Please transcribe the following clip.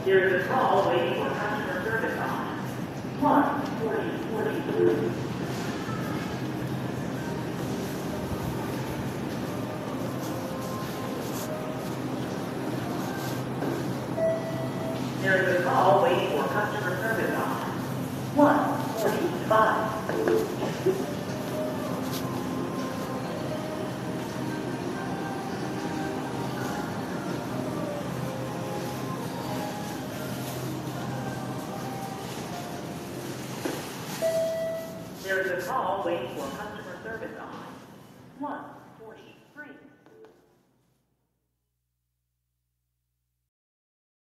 There is a call waiting for customer service on 14042. There is a call waiting for customer service on 145. There is a call waiting for customer service on 140.